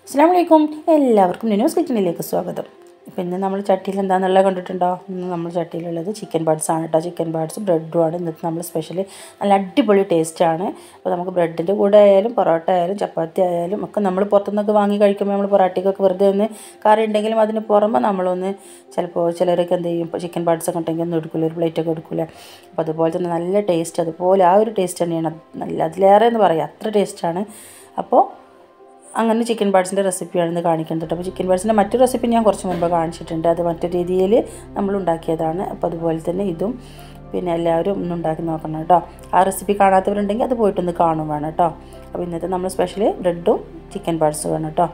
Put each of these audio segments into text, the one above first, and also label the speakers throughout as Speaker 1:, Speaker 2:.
Speaker 1: അസ്സലാമു അലൈക്കും. എല്ലാവർക്കും നിനോസ് കിച്ചണിലേക്ക് സ്വാഗതം. അപ്പോൾ ഇന്ന് നമ്മൾ ചട്ടിയിൽ എന്താണെന്നുള്ളത് കണ്ടിട്ടുണ്ടോ? ഇന്ന് നമ്മൾ ചട്ടിയിലുള്ളത് ചിക്കൻ പാർട്സ് ആണ് കേട്ടോ. ചിക്കൻ പാർട്സ് ബ്രെഡുമാണ് ഇന്നത്തെ നമ്മൾ സ്പെഷ്യൽ. നല്ല അടിപൊളി ടേസ്റ്റാണ്. അപ്പോൾ നമുക്ക് ബ്രെഡിൻ്റെ കൂടെ ആയാലും പൊറോട്ട ആയാലും ചപ്പാത്തി ആയാലും ഒക്കെ നമ്മൾ പുറത്തുനിന്നൊക്കെ വാങ്ങി കഴിക്കുമ്പോൾ നമ്മൾ പൊറാട്ടയ്ക്കൊക്കെ വെറുതെ ഒന്ന് കറി ഉണ്ടെങ്കിലും അതിന് പുറമെ നമ്മളൊന്ന് ചിലപ്പോൾ ചിലരൊക്കെ എന്ത് ചെയ്യും, ഇപ്പോൾ ചിക്കൻ പാർട്സ് ഒക്കെ ഉണ്ടെങ്കിൽ ഒന്നും എടുക്കില്ല, ഒരു പ്ലേറ്റൊക്കെ എടുക്കില്ല. അപ്പോൾ അതുപോലെ തന്നെ നല്ല ടേസ്റ്റ്, അതുപോലെ ആ ഒരു ടേസ്റ്റ് തന്നെയാണ്. നല്ല അതിലേറെ എന്ന് പറയാം, അത്ര ടേസ്റ്റാണ്. അപ്പോൾ അങ്ങനെ ചിക്കൻ പാർട്സിൻ്റെ റെസിപ്പിയാണെന്ന് കാണിക്കുന്നത്. അപ്പോൾ ചിക്കൻ പാർട്സിൻ്റെ മറ്റൊരു റെസിപ്പി ഞാൻ കുറച്ച് മുമ്പ് കാണിച്ചിട്ടുണ്ട്. അത് മറ്റൊരു രീതിയിൽ നമ്മൾ ഉണ്ടാക്കിയതാണ്. അപ്പോൾ അതുപോലെ തന്നെ ഇതും പിന്നെ എല്ലാവരും ഒന്ന് ഉണ്ടാക്കി നോക്കണം കേട്ടോ. ആ റെസിപ്പി കാണാത്തവരുണ്ടെങ്കിൽ അത് പോയിട്ടൊന്ന് കാണും വേണം കേട്ടോ. അപ്പോൾ ഇന്നത്തെ നമ്മൾ സ്പെഷ്യൽ ബ്രെഡും ചിക്കൻ പാർട്സും വേണം കേട്ടോ.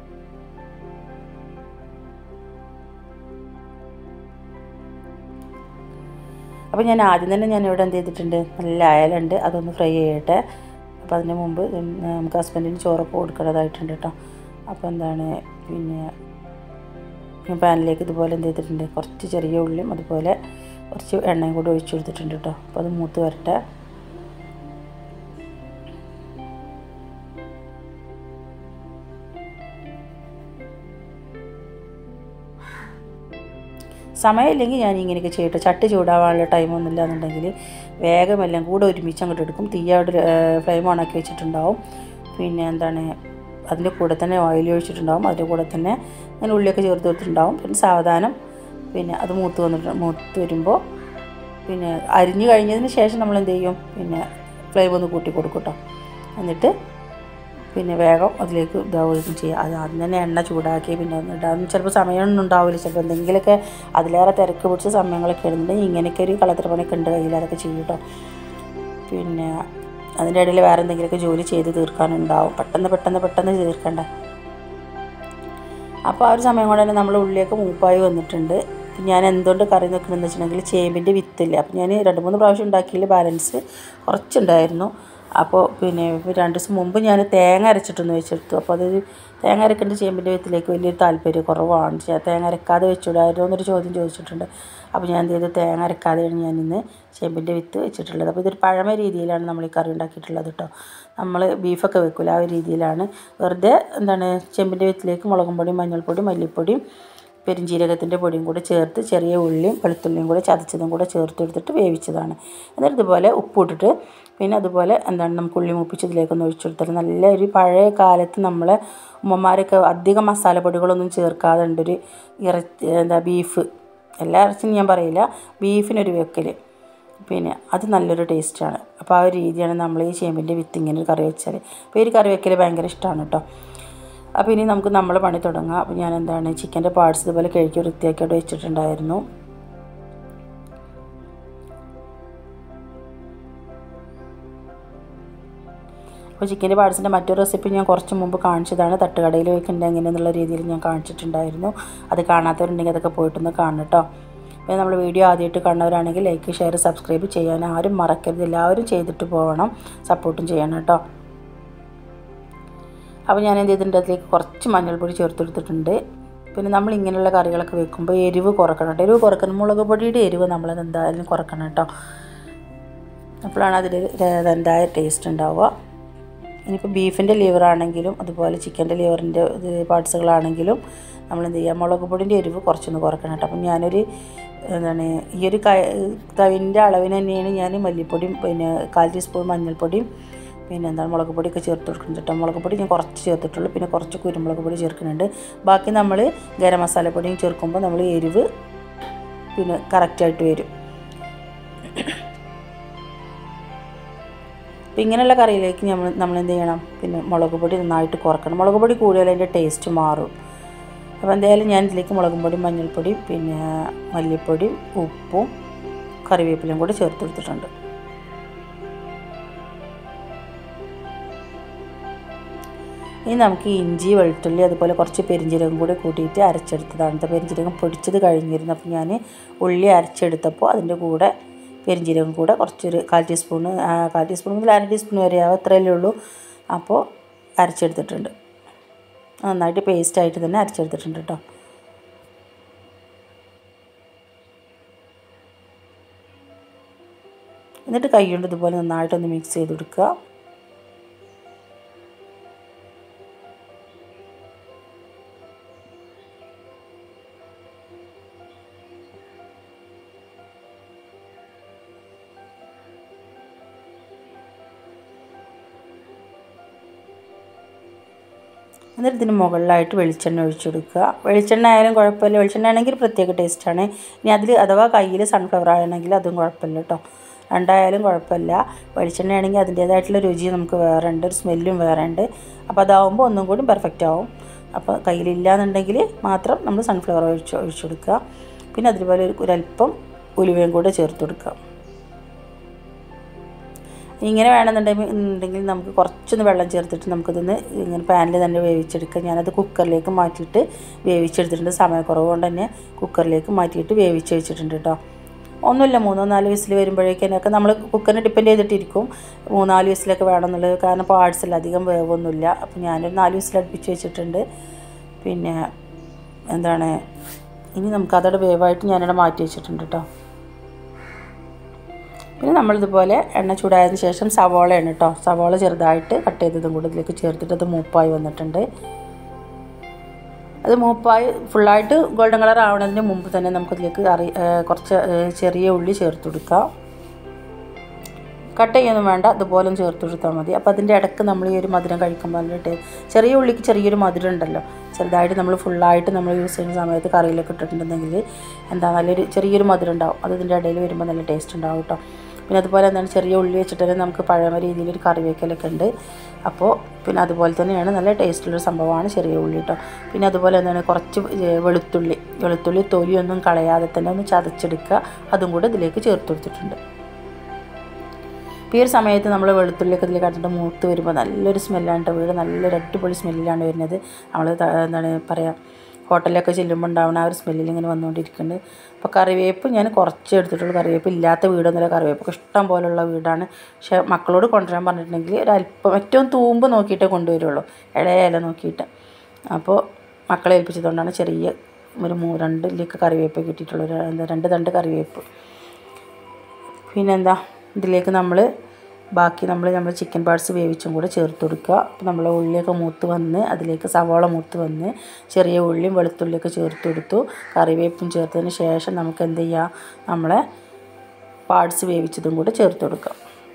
Speaker 1: അപ്പോൾ ഞാൻ ആദ്യം തന്നെ ഞാനിവിടെ എന്ത് ചെയ്തിട്ടുണ്ട്, നല്ല അയലുണ്ട്, അതൊന്ന് ഫ്രൈ ചെയ്യട്ടെ. അപ്പോൾ അതിന് മുമ്പ് നമുക്ക് ഹസ്ബൻഡിന് ചോറൊക്കെ കൊടുക്കേണ്ടതായിട്ടുണ്ട് കേട്ടോ. അപ്പോൾ എന്താണ് പിന്നെ പാനിലേക്ക് ഇതുപോലെ എന്ത് ചെയ്തിട്ടുണ്ട്, കുറച്ച് ചെറിയ ഉള്ളിയും അതുപോലെ കുറച്ച് എണ്ണയും കൂടി ഒഴിച്ചു കൊടുത്തിട്ടുണ്ട് കേട്ടോ. അപ്പോൾ അത് മൂത്ത് വരട്ടെ. സമയമില്ലെങ്കിൽ ഞാൻ ഇങ്ങനെയൊക്കെ ചെയ്യട്ടെ. ചട്ടി ചൂടാവാനുള്ള ടൈമൊന്നുമില്ല എന്നുണ്ടെങ്കിൽ വേഗം എല്ലാം കൂടെ ഒരുമിച്ച് അങ്ങോട്ട് എടുക്കും. തീ അവിടെ ഫ്ലെയിം ഓണാക്കി വെച്ചിട്ടുണ്ടാവും. പിന്നെ എന്താണ് അതിൻ്റെ കൂടെ തന്നെ ഓയിൽ ഒഴിച്ചിട്ടുണ്ടാവും. അതിൻ്റെ കൂടെ തന്നെ ഞാൻ ഉള്ളിയൊക്കെ ചേർത്ത് കൊടുത്തിട്ടുണ്ടാവും. പിന്നെ സാവധാനം പിന്നെ അത് മൂത്ത് വരുമ്പോൾ പിന്നെ അരിഞ്ഞ് കഴിഞ്ഞതിന് ശേഷം നമ്മൾ എന്ത് ചെയ്യും, പിന്നെ ഫ്ലെയിം ഒന്ന് കൂട്ടി കൊടുക്കും കേട്ടോ. എന്നിട്ട് പിന്നെ വേഗം അതിലേക്ക് ഇതാവുകയും ചെയ്യുക. അത് ആദ്യം തന്നെ എണ്ണ ചൂടാക്കി പിന്നെ ഇടാൻ ചിലപ്പോൾ സമയമൊന്നും ഉണ്ടാവില്ല. ചിലപ്പോൾ എന്തെങ്കിലുമൊക്കെ അതിലേറെ തിരക്ക് പിടിച്ച സമയങ്ങളൊക്കെ ഇടുന്നുണ്ടെങ്കിൽ ഇങ്ങനെയൊക്കെ ഒരു കളത്തിരപ്പണിയൊക്കെ ഉണ്ട് കയ്യിൽ, അതൊക്കെ ചെയ്യും കേട്ടോ. പിന്നെ അതിൻ്റെ ഇടയിൽ വേറെ എന്തെങ്കിലുമൊക്കെ ജോലി ചെയ്ത് തീർക്കാനുണ്ടാവും. പെട്ടെന്ന് തീർക്കണ്ട. അപ്പോൾ ആ ഒരു സമയം കൊണ്ട് തന്നെ നമ്മൾ ഉള്ളിയൊക്കെ മൂപ്പായി വന്നിട്ടുണ്ട്. ഞാൻ എന്തുകൊണ്ട് കറി നിൽക്കണമെന്ന് വെച്ചിട്ടുണ്ടെങ്കിൽ ചേമ്പിൻ്റെ വിത്തില്ല. അപ്പോൾ ഞാൻ 2-3 പ്രാവശ്യം ഉണ്ടാക്കിയതിൽ ബാലൻസ് കുറച്ചുണ്ടായിരുന്നു. അപ്പോൾ പിന്നെ 2 ദിവസം മുമ്പ് ഞാൻ തേങ്ങ അരച്ചിട്ടൊന്ന് വെച്ചെടുത്തു. അപ്പോൾ അത് തേങ്ങ അരക്കേണ്ട ചേമ്പിൻ്റെ വിത്തിലേക്ക് വലിയൊരു താല്പര്യം കുറവാണ്. തേങ്ങ അരക്കാതെ വെച്ചിടായിരുന്നു എന്നൊരു ചോദ്യം ചോദിച്ചിട്ടുണ്ട്. അപ്പോൾ ഞാൻ എന്ത് ചെയ്തു, തേങ്ങ അരക്കാതെയാണ് ഞാനിന്ന് ചേമ്പിൻ്റെ വിത്ത് വെച്ചിട്ടുള്ളത്. അപ്പോൾ ഇതൊരു പഴമ രീതിയിലാണ് നമ്മൾ ഈ കറി ഉണ്ടാക്കിയിട്ടുള്ളത് കേട്ടോ. നമ്മൾ ബീഫൊക്കെ വെക്കില്ല, ആ ഒരു രീതിയിലാണ്. വെറുതെ എന്താണ് ചേമ്പിൻ്റെ വിത്തിലേക്ക് മുളകും പൊടിയും മഞ്ഞൾപ്പൊടിയും മല്ലിപ്പൊടിയും പെരിഞ്ജീരകത്തിൻ്റെ പൊടിയും കൂടെ ചേർത്ത് ചെറിയ ഉള്ളിയും വെളുത്തുള്ളിയും കൂടെ ചതച്ചതും കൂടെ ചേർത്ത് എടുത്തിട്ട് വേവിച്ചതാണ്. എന്നിട്ട് ഇതുപോലെ ഉപ്പിട്ടിട്ട് പിന്നെ അതുപോലെ എന്താണ് നമുക്ക് ഉള്ളി മൂപ്പിച്ചതിലേക്കൊന്ന് ഒഴിച്ചു കൊടുത്തിട്ട് നല്ല ഒരു പഴയ കാലത്ത് നമ്മളെ ഉമ്മമാരൊക്കെ അധികം മസാലപ്പൊടികളൊന്നും ചേർക്കാതെ ഉണ്ടൊരു ബീഫ്, എല്ലാ ഇറച്ചിയും ഞാൻ പറയില്ല, ബീഫിനൊരു വെക്കൽ, പിന്നെ അത് നല്ലൊരു ടേസ്റ്റാണ്. അപ്പോൾ ആ ഒരു രീതിയാണ് നമ്മൾ ഈ ചേമ്പിൻ്റെ വിത്ത് ഇങ്ങനെ ഒരു കറി വെച്ചാൽ. അപ്പോൾ ഈ കറി വെക്കൽ ഭയങ്കര ഇഷ്ടമാണ് കേട്ടോ. അപ്പോൾ ഇനി നമുക്ക് നമ്മൾ പണി തുടങ്ങാം. അപ്പോൾ ഞാൻ എന്താണ് ചിക്കൻ്റെ പാർട്സ് ഇതുപോലെ കഴുകി വൃത്തിയാക്കി അവിടെ വെച്ചിട്ടുണ്ടായിരുന്നു. അപ്പോൾ ചിക്കൻ്റെ പാർട്സിൻ്റെ മറ്റൊരു റെസിപ്പി ഞാൻ കുറച്ച് മുമ്പ് കാണിച്ചതാണ്. തട്ടുകടയിൽ വെക്കേണ്ടത് എങ്ങനെയെന്നുള്ള രീതിയിൽ ഞാൻ കാണിച്ചിട്ടുണ്ടായിരുന്നു. അത് കാണാത്തവരുണ്ടെങ്കിൽ അതൊക്കെ പോയിട്ടൊന്ന് കാണണം കേട്ടോ. അപ്പോൾ നമ്മൾ വീഡിയോ ആദ്യമായിട്ട് കാണുന്നവരാണെങ്കിൽ ലൈക്ക് ഷെയർ സബ്സ്ക്രൈബ് ചെയ്യാൻ ആരും മറക്കരുത്. എല്ലാവരും ചെയ്തിട്ട് പോകണം, സപ്പോർട്ടും ചെയ്യണം കേട്ടോ. അപ്പോൾ ഞാൻ എന്ത് ചെയ്തിട്ടുണ്ട്, അതിലേക്ക് കുറച്ച് മഞ്ഞൾപ്പൊടി ചേർത്തെടുത്തിട്ടുണ്ട്. പിന്നെ നമ്മൾ ഇങ്ങനെയുള്ള കറികളൊക്കെ വെക്കുമ്പോൾ എരിവ് കുറക്കണം കേട്ടോ. എരിവ് കുറക്കണം, മുളക് പൊടിയുടെ എരിവ് നമ്മളത് എന്തായാലും കുറക്കണം കേട്ടോ. അപ്പോഴാണ് അതിൽ എന്തായ ടേസ്റ്റ് ഉണ്ടാവുക. ഇനിയിപ്പോൾ ബീഫിൻ്റെ ലിവറാണെങ്കിലും അതുപോലെ ചിക്കൻ്റെ ലിവറിൻ്റെ പാർട്സുകളാണെങ്കിലും നമ്മൾ എന്ത് ചെയ്യുക, മുളക് പൊടിൻ്റെ എരിവ് കുറച്ചൊന്ന് കുറക്കണം കേട്ടോ. അപ്പം ഞാനൊരു എന്താണ് ഈ ഒരു തവിൻ്റെ അളവിന് തന്നെയാണ് ഞാൻ മല്ലിപ്പൊടിയും പിന്നെ 1/4 ടീസ്പൂൺ മഞ്ഞൾപ്പൊടിയും പിന്നെ എന്താണ് മുളക് പൊടിയൊക്കെ ചേർത്ത് കൊടുക്കുന്നുണ്ട് കേട്ടോ. മുളക് പൊടി ഞാൻ കുറച്ച് ചേർത്തിട്ടുള്ളൂ, പിന്നെ കുറച്ച് കുരുമുളക് പൊടി ചേർക്കുന്നുണ്ട്. ബാക്കി നമ്മൾ ഗരം മസാലപ്പൊടിയും ചേർക്കുമ്പോൾ നമ്മൾ എരിവ് പിന്നെ കറക്റ്റായിട്ട് വരും. അപ്പോൾ ഇങ്ങനെയുള്ള കറിയിലേക്ക് നമ്മൾ എന്ത് ചെയ്യണം, പിന്നെ മുളക് പൊടി നന്നായിട്ട് കുറക്കണം. മുളക് പൊടി കൂടിയാൽ അതിൻ്റെ ടേസ്റ്റ് മാറും. അപ്പോൾ എന്തായാലും ഞാൻ ഇതിലേക്ക് മുളകും പൊടിയും മഞ്ഞൾപ്പൊടിയും പിന്നെ മല്ലിപ്പൊടിയും ഉപ്പും കറിവേപ്പിലയും കൂടി ചേർത്ത് കൊടുത്തിട്ടുണ്ട്. ഇനി നമുക്ക് ഇഞ്ചി വെളുത്തുള്ളി അതുപോലെ കുറച്ച് പെരിഞ്ജീരകം കൂടി കൂട്ടിയിട്ട് അരച്ചെടുത്തതാണ്. പെരിഞ്ജീരകം പൊടിച്ചത് കഴിഞ്ഞിരുന്നു. അപ്പോൾ ഞാൻ ഉള്ളി അരച്ചെടുത്തപ്പോൾ അതിൻ്റെ കൂടെ പെരിഞ്ജീരകം കൂടെ കുറച്ചൊരു 1/4 ടീസ്പൂൺ മുതൽ 1/2 ടീസ്പൂൺ വരെ ആവും, അത്രയല്ലേ ഉള്ളൂ. അപ്പോൾ അരച്ചെടുത്തിട്ടുണ്ട്, നന്നായിട്ട് പേസ്റ്റായിട്ട് തന്നെ അരച്ചെടുത്തിട്ടുണ്ട് കേട്ടോ. എന്നിട്ട് കൈ കൊണ്ട് ഇതുപോലെ നന്നായിട്ടൊന്ന് മിക്സ് ചെയ്ത് കൊടുക്കുക. എന്നിട്ട് ഇതിന് മുകളിലായിട്ട് വെളിച്ചെണ്ണ ഒഴിച്ചു കൊടുക്കുക. വെളിച്ചെണ്ണ ആയാലും കുഴപ്പമില്ല, വെളിച്ചെണ്ണ ആണെങ്കിൽ പ്രത്യേക ടേസ്റ്റാണ്. ഇനി അതിൽ അഥവാ കയ്യിൽ സൺഫ്ലവർ ആണെങ്കിൽ അതും കുഴപ്പമില്ല കേട്ടോ, രണ്ടായാലും കുഴപ്പമില്ല. വെളിച്ചെണ്ണ ആണെങ്കിൽ അതിൻ്റേതായിട്ടുള്ള രുചി നമുക്ക് വേറെ ഉണ്ട്, ഒരു സ്മെല്ലും വേറെ ഉണ്ട്. അപ്പോൾ അതാവുമ്പോൾ ഒന്നും കൂടി പെർഫെക്റ്റ് ആവും. അപ്പോൾ കയ്യിലില്ലാന്നുണ്ടെങ്കിൽ മാത്രം നമ്മൾ സൺഫ്ലവർ ഒഴിച്ചു കൊടുക്കുക. പിന്നെ അതുപോലെ ഒരല്പം ഉലുവയും കൂടെ ചേർത്ത് കൊടുക്കുക. ഇങ്ങനെ വേണമെന്നുണ്ടെങ്കിൽ നമുക്ക് കുറച്ചൊന്ന് വെള്ളം ചേർത്തിട്ട് നമുക്കിതൊന്ന് ഇങ്ങനെ പാനിൽ തന്നെ വേവിച്ചെടുക്കാം. ഞാനത് കുക്കറിലേക്ക് മാറ്റിയിട്ട് വേവിച്ചെടുത്തിട്ടുണ്ട്. സമയക്കുറവ് കൊണ്ട് തന്നെ കുക്കറിലേക്ക് മാറ്റിയിട്ട് വേവിച്ച് വെച്ചിട്ടുണ്ട് കേട്ടോ. ഒന്നുമില്ല, 3-4 വിസിൽ വരുമ്പോഴേക്കൊക്കെ നമ്മൾ കുക്കറിനെ ഡിപ്പെൻഡ് ചെയ്തിട്ടിരിക്കും 3-4 വിസിലൊക്കെ വേണമെന്നുള്ളത്. കാരണം പാർട്സിൽ അധികം വേവൊന്നുമില്ല. അപ്പോൾ ഞാനൊരു 4 വിസിൽ അടുപ്പിച്ച് വെച്ചിട്ടുണ്ട്. പിന്നെ എന്താണ്, ഇനി നമുക്കതോടെ വേവായിട്ട് ഞാനിവിടെ മാറ്റി വെച്ചിട്ടുണ്ട് കേട്ടോ. പിന്നെ നമ്മളിതുപോലെ എണ്ണ ചൂടായതിന് ശേഷം സവോളയാണ് കേട്ടോ, സവോള ചെറുതായിട്ട് കട്ട് ചെയ്തതും കൂടി ഇതിലേക്ക് ചേർത്തിട്ട് അത് മൂപ്പായി വന്നിട്ടുണ്ട്. അത് മൂപ്പായി ഫുള്ളായിട്ട് ഗോൾഡൻ കളർ ആവുന്നതിന് മുമ്പ് തന്നെ നമുക്കതിലേക്ക് കുറച്ച് ചെറിയ ഉള്ളി ചേർത്ത് കൊടുക്കാം. കട്ട് ചെയ്യൊന്നും വേണ്ട, ഇതുപോലെ ചേർത്ത് കൊടുത്താൽ മതി. അപ്പോൾ അതിൻ്റെ ഇടയ്ക്ക് നമ്മൾ ഈ ഒരു മധുരം കഴിക്കുമ്പോൾ നല്ല ചെറിയ ഉള്ളിക്ക് ചെറിയൊരു മധുരം ഉണ്ടല്ലോ, ചെറുതായിട്ട് നമ്മൾ ഫുള്ളായിട്ട് നമ്മൾ യൂസ് ചെയ്യുന്ന സമയത്ത് കറിയിലൊക്കെ ഇട്ടിട്ടുണ്ടെങ്കിൽ എന്താ നല്ലൊരു ചെറിയൊരു മധുരം ഉണ്ടാവും. അത് ഇതിൻ്റെ ഇടയിൽ വരുമ്പോൾ നല്ല ടേസ്റ്റ് ഉണ്ടാവും കേട്ടോ. പിന്നെ അതുപോലെ എന്താണ്, ചെറിയ ഉള്ളി വെച്ചിട്ട് തന്നെ നമുക്ക് പഴമ രീതിയിലൊരു കറി വയ്ക്കലൊക്കെ ഉണ്ട്. അപ്പോൾ പിന്നെ അതുപോലെ തന്നെയാണ്, നല്ല ടേസ്റ്റുള്ളൊരു സംഭവമാണ് ചെറിയ ഉള്ളി കേട്ടോ. പിന്നെ അതുപോലെ എന്താണ്, കുറച്ച് വെളുത്തുള്ളി തൊലിയൊന്നും കളയാതെ തന്നെ ഒന്ന് ചതച്ചെടുക്കുക, അതും കൂടെ ഇതിലേക്ക് ചേർത്ത് കൊടുത്തിട്ടുണ്ട്. ഈ ഒരു സമയത്ത് നമ്മൾ വെളുത്തുള്ളിയൊക്കെ ഇതിലേക്ക് കണ്ടിട്ട് മൂത്ത് വരുമ്പോൾ നല്ലൊരു സ്മെല്ലാണ് കേട്ടോ, വീട് നല്ലൊരു അടിപൊളി സ്മെല്ലിലാണ് വരുന്നത്. നമ്മൾ എന്താണ് പറയുക, ഹോട്ടലിലൊക്കെ ചെല്ലുമ്പോൾ ഉണ്ടാവുന്ന ആ ഒരു സ്മെല്ലിൽ ഇങ്ങനെ വന്നുകൊണ്ടിരിക്കുന്നുണ്ട്. അപ്പോൾ കറിവേപ്പ് ഞാൻ കുറച്ച് എടുത്തിട്ടുള്ളൂ, കറിവേപ്പ് ഇല്ലാത്ത വീടൊന്നുമില്ല, കറിവേപ്പൊക്കെ ഇഷ്ടം പോലുള്ള വീടാണ്. പക്ഷേ മക്കളോട് കൊണ്ടുവരാൻ പറഞ്ഞിട്ടുണ്ടെങ്കിൽ ഒരല്പം ഏറ്റവും തൂമ്പ് നോക്കിയിട്ടേ കൊണ്ടുവരുള്ളൂ, ഇല നോക്കിയിട്ട്. അപ്പോൾ മക്കളെ ഏൽപ്പിച്ചതുകൊണ്ടാണ് ചെറിയ ഒരു 2 ഇല്ലിക്ക് കറിവേപ്പ് കിട്ടിയിട്ടുള്ളൂ, 2 തണ്ട് കറിവേപ്പ്. പിന്നെന്താ, ഇതിലേക്ക് ബാക്കി നമ്മൾ ചിക്കൻ പാർട്സ് വേവിച്ചും കൂടെ ചേർത്ത് കൊടുക്കുക. അപ്പോൾ നമ്മൾ ഉള്ളിയൊക്കെ മൂത്ത് വന്ന് അതിലേക്ക് സവാള മൂത്ത് വന്ന് ചെറിയ ഉള്ളിയും വെളുത്തുള്ളിയൊക്കെ ചേർത്ത് കൊടുത്തു. കറിവേപ്പും ചേർത്തതിന് ശേഷം നമുക്ക് എന്ത് ചെയ്യുക, നമ്മളെ പാർട്സ് വേവിച്ചതും കൂടെ ചേർത്ത് കൊടുക്കുക.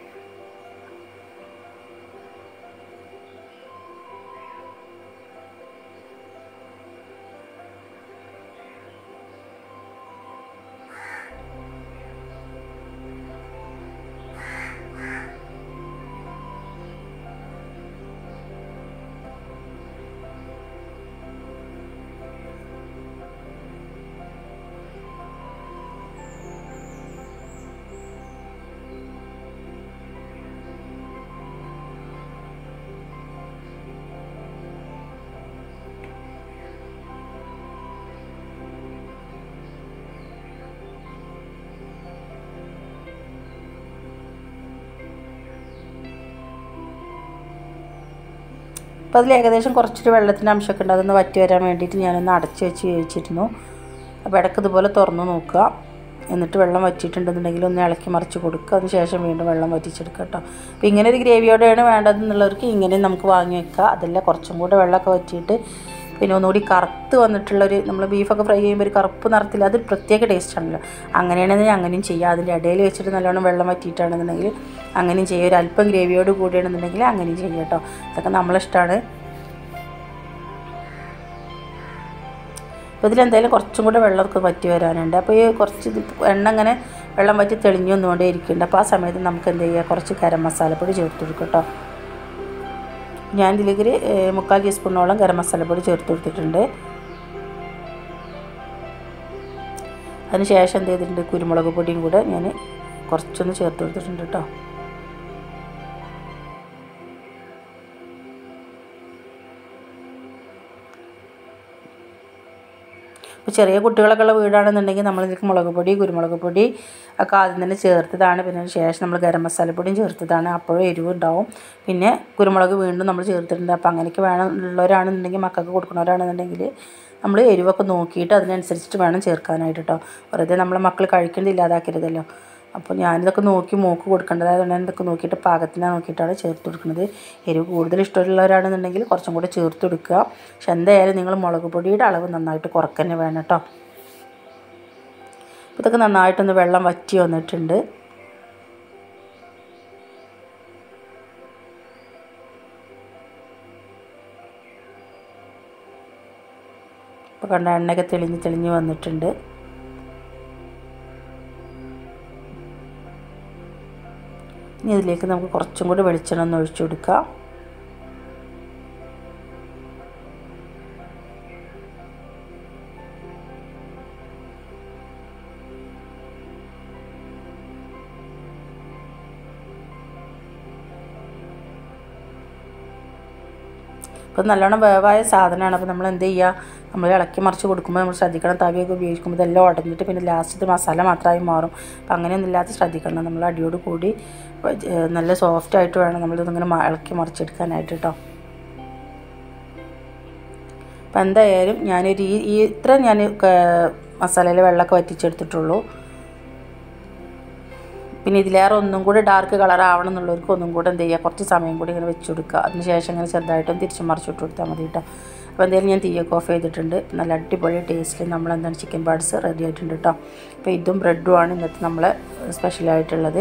Speaker 1: അപ്പോൾ അതിൽ ഏകദേശം കുറച്ചൊരു വെള്ളത്തിൻ്റെ അംശമൊക്കെ ഉണ്ട്, അതൊന്ന് വറ്റി വരാൻ വേണ്ടിയിട്ട് ഞാനൊന്ന് അടച്ച് വെച്ച് വേവിച്ചിരുന്നു. അപ്പോൾ ഇടയ്ക്ക് ഇതുപോലെ തുറന്ന് നോക്കുക, എന്നിട്ട് വെള്ളം വറ്റിയിട്ടുണ്ടെന്നുണ്ടെങ്കിൽ ഒന്ന് ഇളക്കി മറിച്ച് കൊടുക്കുക. അതിന് ശേഷം വീണ്ടും വെള്ളം വറ്റിച്ചെടുക്കുക കേട്ടോ. അപ്പോൾ ഇങ്ങനെ ഒരു ഗ്രേവിയോടെയാണ് വേണ്ടതെന്നുള്ളവർക്ക് ഇങ്ങനെ നമുക്ക് വാങ്ങി വെക്കുക. അതല്ല കുറച്ചും കൂടെ വെള്ളമൊക്കെ വറ്റിയിട്ട് പിന്നെ ഒന്നുകൂടി കറുത്ത് വന്നിട്ടുള്ളൊരു, നമ്മൾ ബീഫൊക്കെ ഫ്രൈ ചെയ്യുമ്പോൾ ഒരു കറുപ്പ് നിറത്തിൽ അതൊരു പ്രത്യേക ടേസ്റ്റാണല്ലോ. അങ്ങനെയാണെങ്കിൽ അങ്ങനെയും ചെയ്യുക. അതിൻ്റെ ഇടയിൽ വെച്ചിട്ട് നല്ലോണം വെള്ളം വറ്റിയിട്ടാണെന്നുണ്ടെങ്കിൽ അങ്ങനെയും ചെയ്യുക. ഒരു അല്പം ഗ്രേവിയോട് കൂടിയാണെന്നുണ്ടെങ്കിൽ അങ്ങനെയും ചെയ്യുക കേട്ടോ. അതൊക്കെ നമ്മളിഷ്ടമാണ്. അപ്പോൾ ഇതിലെന്തായാലും കുറച്ചും കൂടെ വെള്ളമൊക്കെ വറ്റി വരാനുണ്ട്. അപ്പോൾ ഈ കുറച്ച് എണ്ണ ഇങ്ങനെ വെള്ളം വറ്റി തെളിഞ്ഞു വന്നുകൊണ്ടേ ഇരിക്കുന്നുണ്ട്. അപ്പോൾ ആ സമയത്ത് നമുക്ക് എന്ത് ചെയ്യുക, കുറച്ച് ഗരം മസാലപ്പൊടി ചേർത്ത് കൊടുക്കും കേട്ടോ. ഞാൻ ഇതിലേക്ക് 3/4 ടീസ്പൂണോളം ഗരം മസാലപ്പൊടി ചേർത്ത് കൊടുത്തിട്ടുണ്ട്. അതിന് ശേഷം എന്ത് ചെയ്തിട്ടുണ്ട്, കുരുമുളക് പൊടിയും കൂടെ ഞാൻ കുറച്ചൊന്ന് ചേർത്ത് കൊടുത്തിട്ടുണ്ട് കേട്ടോ. ഇപ്പോൾ ചെറിയ കുട്ടികളൊക്കെ ഉള്ള വീടാണെന്നുണ്ടെങ്കിൽ നമ്മളിതിലേക്ക് മുളക് പൊടി കുരുമുളക് പൊടി ഒക്കെ ആദ്യം തന്നെ ചേർത്തതാണ്. പിന്നെ അതിന് ശേഷം നമ്മൾ ഗരം മസാലപ്പൊടിയും ചേർത്തതാണ്. അപ്പോഴും എരിവ് ഉണ്ടാവും. പിന്നെ കുരുമുളക് വീണ്ടും നമ്മൾ ചേർത്തിട്ടുണ്ട്. അപ്പോൾ അങ്ങനെയൊക്കെ വേണമെന്നുള്ളവരാണെന്നുണ്ടെങ്കിൽ, മക്കൾക്ക് കൊടുക്കുന്നവരാണെന്നുണ്ടെങ്കിൽ നമ്മൾ എരിവൊക്കെ നോക്കിയിട്ട് അതിനനുസരിച്ചിട്ട് വേണം ചേർക്കാനായിട്ട് കേട്ടോ. വെറുതെ നമ്മളെ മക്കൾ കഴിക്കുന്നത് ഇല്ലാതാക്കരുതല്ലോ. അപ്പോൾ ഞാനിതൊക്കെ നോക്കി മോൾക്ക് കൊടുക്കേണ്ടതായതുകൊണ്ട് ഞാൻ ഇതൊക്കെ നോക്കിയിട്ട് പാകത്തിനാണ് നോക്കിയിട്ടാണ് ചേർത്ത് കൊടുക്കുന്നത്. എരിവ് കൂടുതൽ ഇഷ്ടമുള്ളവരാണെന്നുണ്ടെങ്കിൽ കുറച്ചും കൂടെ ചേർത്ത് കൊടുക്കുക. പക്ഷെ എന്തായാലും നിങ്ങൾ മുളക് പൊടിയുടെ അളവ് നന്നായിട്ട് കുറയ്ക്കുക തന്നെ വേണം കേട്ടോ. ഇതൊക്കെ നന്നായിട്ടൊന്ന് വെള്ളം വറ്റി വന്നിട്ടുണ്ട്. ഇപ്പോൾ കണ്ട എണ്ണയൊക്കെ തെളിഞ്ഞ് വന്നിട്ടുണ്ട്. ഇനി ഇതിലേക്ക് നമുക്ക് കുറച്ചും കൂടി വെളിച്ചെണ്ണ ഒന്ന് ഒഴിച്ചു കൊടുക്കാം. അപ്പോൾ നല്ലോണം വേവായ സാധനമാണ്. അപ്പോൾ നമ്മൾ എന്ത് ചെയ്യുക, നമ്മൾ ഇളക്കി മറിച്ച് കൊടുക്കുമ്പോൾ നമ്മൾ ശ്രദ്ധിക്കണം. തവിയൊക്കെ ഉപയോഗിക്കുമ്പോൾ ഇതെല്ലാം ഉടഞ്ഞിട്ട് പിന്നെ ലാസ്റ്റ് മസാല മാത്രമായി മാറും. അപ്പോൾ അങ്ങനെയൊന്നും ഇല്ലാതെ ശ്രദ്ധിക്കണം. നമ്മൾ അടിയോട് കൂടി നല്ല സോഫ്റ്റായിട്ട് വേണം നമ്മളിതിങ്ങനെ ഇളക്കി മറിച്ചെടുക്കാനായിട്ട് കേട്ടോ. അപ്പോൾ എന്തായാലും ഞാനൊരു ഇത്ര ഞാൻ മസാലയിൽ വെള്ളമൊക്കെ വറ്റിച്ചെടുത്തിട്ടുള്ളൂ. പിന്നെ ഇതിലേറെ ഒന്നും കൂടി ഡാർക്ക് കളർ ആവണം എന്നുള്ളവർക്ക് ഒന്നും കൂടെ എന്ത് ചെയ്യുക, കുറച്ച് സമയം കൂടി ഇങ്ങനെ വെച്ച് കൊടുക്കുക. അതിന് ശേഷം ഇങ്ങനെ ചെറുതായിട്ടും തിരിച്ച് മറിച്ചിട്ട് കൊടുത്താൽ മതി കേട്ടോ. അപ്പോൾ എന്തായാലും ഞാൻ തീയൊക്കെ ഓഫ് ചെയ്തിട്ടുണ്ട്. നല്ല അടിപൊളി ടേസ്റ്റിൽ നമ്മളെന്താണ് ചിക്കൻ പാർട്സ് റെഡി ആയിട്ടുണ്ട് കേട്ടോ. അപ്പോൾ ഇതും ബ്രെഡുമാണ് ഇന്നത്തെ നമ്മളെ സ്പെഷ്യലായിട്ടുള്ളത്.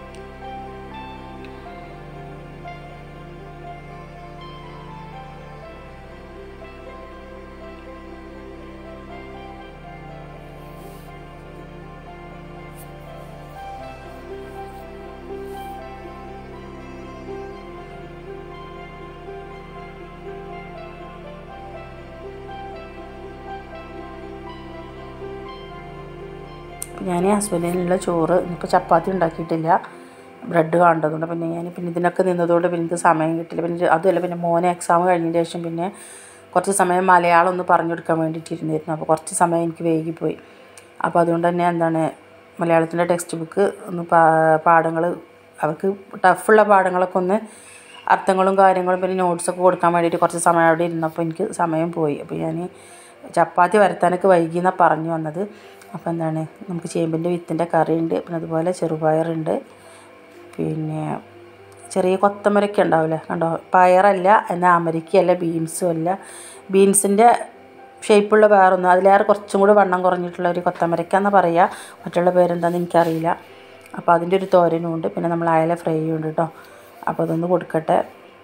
Speaker 1: ഞാൻ ഹസ്ബൻഡിനുള്ള ചോറ് ഇപ്പോൾ ചപ്പാത്തി ഉണ്ടാക്കിയിട്ടില്ല, ബ്രെഡ് കാണേണ്ടതുകൊണ്ട് പിന്നെ ഇതിനൊക്കെ നിന്നതുകൊണ്ട് പിന്നെ എനിക്ക് സമയം കിട്ടില്ല. പിന്നെ അതുമല്ല, പിന്നെ മോനെ എക്സാം കഴിഞ്ഞതിന് ശേഷം പിന്നെ കുറച്ച് സമയം മലയാളം ഒന്ന് പറഞ്ഞു കൊടുക്കാൻ വേണ്ടിയിട്ടിരുന്നിരുന്നു. അപ്പോൾ കുറച്ച് സമയം എനിക്ക് വൈകിപ്പോയി. അപ്പോൾ അതുകൊണ്ട് തന്നെ മലയാളത്തിൻ്റെ ടെക്സ്റ്റ് ബുക്ക് ഒന്ന് പാഠങ്ങൾ അവർക്ക് ടഫുള്ള പാഠങ്ങളൊക്കെ ഒന്ന് അർത്ഥങ്ങളും കാര്യങ്ങളും പിന്നെ നോട്ട്സൊക്കെ കൊടുക്കാൻ വേണ്ടിയിട്ട് കുറച്ച് സമയം അവിടെ ഇരുന്നപ്പോൾ എനിക്ക് സമയം പോയി. അപ്പോൾ ഞാൻ ചപ്പാത്തി വരുത്താനൊക്കെ വൈകിയെന്നാണ് പറഞ്ഞു വന്നത്. അപ്പോൾ നമുക്ക് ചേമ്പിൻ്റെ വിത്തിൻ്റെ കറിയുണ്ട്, പിന്നെ അതുപോലെ ചെറുപയറുണ്ട്, പിന്നെ ചെറിയ കൊത്തമരക്ക ഉണ്ടാവില്ലേ, കണ്ടോ, പയറല്ല എന്നാൽ അമരിക്കയല്ല, ബീൻസും അല്ല, ബീൻസിൻ്റെ ഷേപ്പുള്ള വേറൊന്നും, അതിലേറെ കുറച്ചും കൂടി വണ്ണം കുറഞ്ഞിട്ടുള്ള ഒരു കൊത്തമരക്ക എന്ന് പറയുക, മറ്റുള്ള പേരെന്താണെന്ന് എനിക്കറിയില്ല. അപ്പോൾ അതിൻ്റെ ഒരു തോരനും ഉണ്ട്, പിന്നെ നമ്മൾ അയല ഫ്രൈയും ഉണ്ട് കേട്ടോ. അപ്പോൾ അതൊന്ന് കൊടുക്കട്ടെ.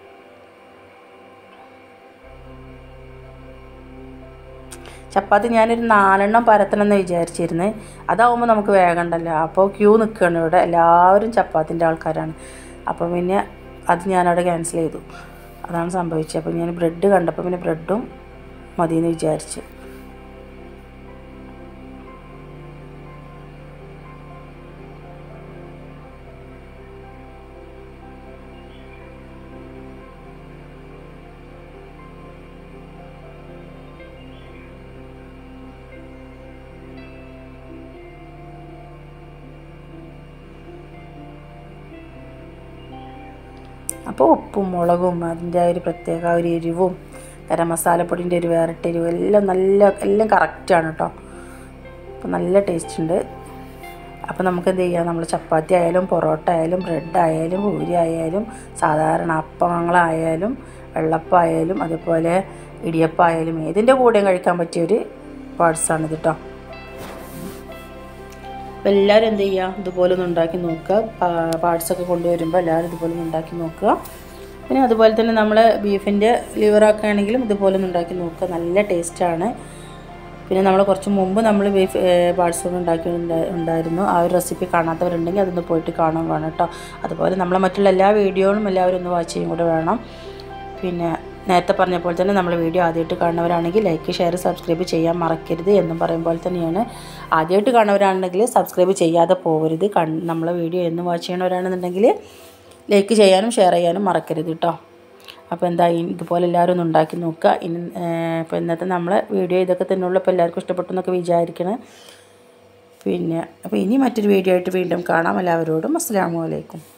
Speaker 1: ചപ്പാത്തി ഞാനൊരു 4 എണ്ണം പരത്തണമെന്ന് വിചാരിച്ചിരുന്നത്. അതാവുമ്പോൾ നമുക്ക് വേഗമുണ്ടല്ലോ. അപ്പോൾ ക്യൂ നിൽക്കുകയാണ് ഇവിടെ, എല്ലാവരും ചപ്പാത്തിൻ്റെ ആൾക്കാരാണ്. അപ്പോൾ പിന്നെ അത് ഞാനവിടെ ക്യാൻസൽ ചെയ്തു. അതാണ് സംഭവിച്ചത്. അപ്പോൾ ഞാൻ ബ്രെഡ് കണ്ടപ്പോൾ പിന്നെ ബ്രെഡും മതിയെന്ന് വിചാരിച്ചു. അപ്പോൾ ഉപ്പും മുളകും അതിൻ്റെ ഒരു പ്രത്യേക ഒരു എരിവും ഗരം മസാലപ്പൊടിൻ്റെ ഒരു വേറിട്ട എരിവും എല്ലാം കറക്റ്റാണ് കേട്ടോ. അപ്പോൾ നല്ല ടേസ്റ്റ് ഉണ്ട്. അപ്പോൾ നമുക്ക് എന്ത് ചെയ്യാം, നമ്മൾ ചപ്പാത്തി ആയാലും പൊറോട്ട ആയാലും ബ്രെഡ് ആയാലും പൂരി ആയാലും സാധാരണ അപ്പങ്ങളായാലും വെള്ളപ്പമായാലും അതുപോലെ ഇടിയപ്പമായാലും ഏതിൻ്റെ കൂടെയും കഴിക്കാൻ പറ്റിയൊരു പാർട്സാണിത് കേട്ടോ. അപ്പോൾ എല്ലാവരും എന്ത് ചെയ്യുക, ഇതുപോലെ ഒന്ന് ഉണ്ടാക്കി നോക്കുക. പാർട്സൊക്കെ കൊണ്ടുവരുമ്പോൾ എല്ലാവരും ഇതുപോലെ ഒന്ന് ഉണ്ടാക്കി നോക്കുക. പിന്നെ അതുപോലെ തന്നെ നമ്മൾ ബീഫിൻ്റെ ലിവറൊക്കെ ആണെങ്കിലും ഇതുപോലെ ഒന്ന് ഉണ്ടാക്കി നോക്കുക, നല്ല ടേസ്റ്റാണ്. പിന്നെ നമ്മൾ കുറച്ച് മുമ്പ് നമ്മൾ ബീഫ് പാർട്സൊക്കെ ഉണ്ടായിരുന്നു. ആ ഒരു റെസിപ്പി കാണാത്തവരുണ്ടെങ്കിൽ അതൊന്ന് പോയിട്ട് കാണാൻ വേണം കേട്ടോ. അതുപോലെ നമ്മളെ മറ്റുള്ള എല്ലാ വീഡിയോകളും എല്ലാവരും ഒന്ന് വാച്ച് ചെയ്യും കൂടെ വേണം. പിന്നെ നേരത്തെ പറഞ്ഞ പോലെ തന്നെ നമ്മൾ വീഡിയോ ആദ്യമായിട്ട് കാണുന്നവരാണെങ്കിൽ ലൈക്ക് ഷെയർ സബ്സ്ക്രൈബ് ചെയ്യാൻ മറക്കരുത് എന്നും പറയുമ്പോൾ തന്നെയാണ്. ആദ്യമായിട്ട് കാണുന്നവരാണെങ്കിൽ സബ്സ്ക്രൈബ് ചെയ്യാതെ പോകരുത്. നമ്മളെ വീഡിയോ എന്നും വാച്ച് ചെയ്യണവരാണെന്നുണ്ടെങ്കിൽ ലൈക്ക് ചെയ്യാനും ഷെയർ ചെയ്യാനും മറക്കരുത് കേട്ടോ. അപ്പോൾ ഇതുപോലെ എല്ലാവരും ഒന്ന് ഉണ്ടാക്കി നോക്കുക. ഇപ്പോൾ ഇന്നത്തെ നമ്മളെ വീഡിയോ ഇതൊക്കെ തന്നെയുള്ളൂ. അപ്പോൾ എല്ലാവർക്കും ഇഷ്ടപ്പെട്ടു എന്നൊക്കെ വിചാരിക്കണം. അപ്പോൾ ഇനി മറ്റൊരു വീഡിയോ ആയിട്ട് വീണ്ടും കാണാം. എല്ലാവരോടും അസ്സലാമു അലൈക്കും.